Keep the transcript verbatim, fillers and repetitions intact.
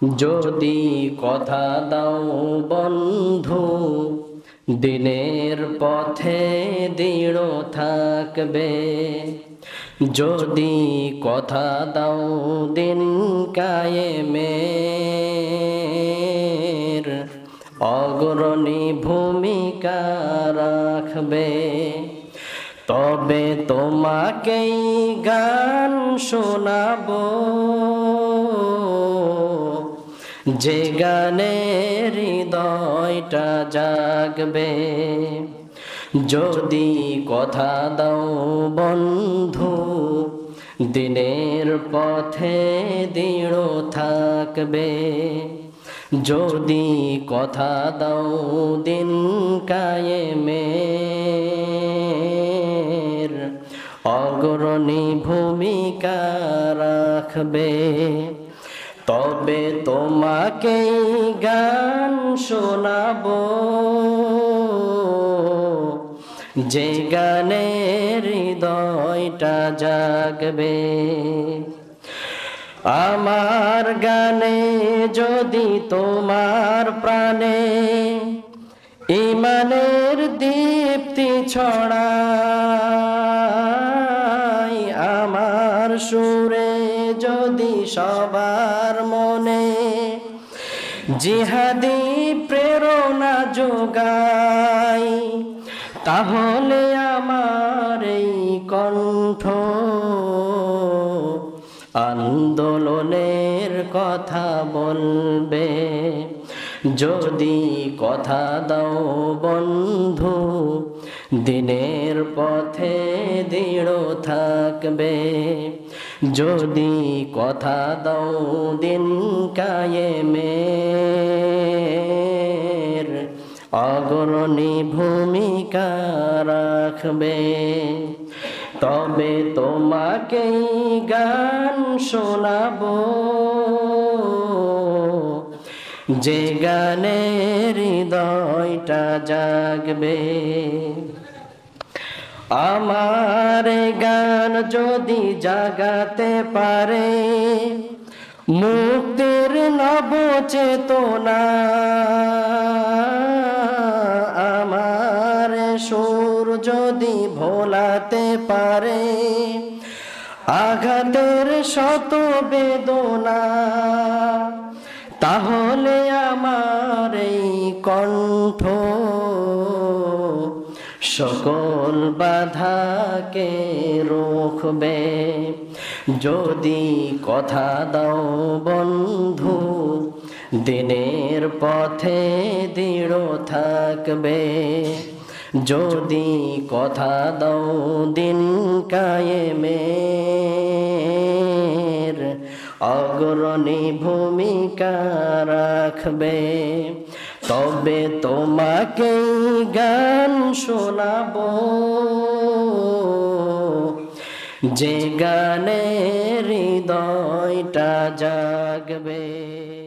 যদি কথা দাও বন্ধু দিনের পথে দৃঢ় থাকবে, যদি কথা দাও দিন কায়েমের অগ্রণী ভূমিকা রাখবে, তবে তোমাকেই গান শোনাবো যে গানে হৃদয়টা জাগবে। যদি কথা দাও বন্ধু দিনের পথে দৃঢ় থাকবে, যদি কথা দাও দিন কায়েমের অগ্রণী ভূমিকা রাখবে, তবে তোমাকেই গান শোনাবো যে গানে হৃদয়টা জাগবে। আমার গানে যদি তোমার প্রাণে ঈমানের দীপ্তি ছড়ায়, আমার সুরে যদি সবার মনে জিহাদি প্রেরণা যোগায়, তাহলে আমার এই কণ্ঠ আন্দোলনের কথা বলবে। যদি কথা দাও বন্ধু দিনের পথে দৃঢ় থাকবে, যদি কথা দাও দিন কায়েমের অগ্রণী ভূমিকা রাখবে, তবে তোমাকেই গান শোনাবো যে গানে হৃদয়টা জাগবে। আমার গান যদি জাগাতে পারে মুক্তির নব চেতনা, আমার সুর যদি ভোলাতে পারে আঘাতের শত বেদনা, তাহলে আমার এই কণ্ঠ সকল বাধাকে রুখবে। যদি কথা দাও বন্ধু দিনের পথে দৃঢ় থাকবে, যদি কথা দাও দিন কায়েমের অগ্রণী ভূমিকা রাখবে, তবে তোমাকে গান শোনাবো যে গানে হৃদয়টা জাগবে।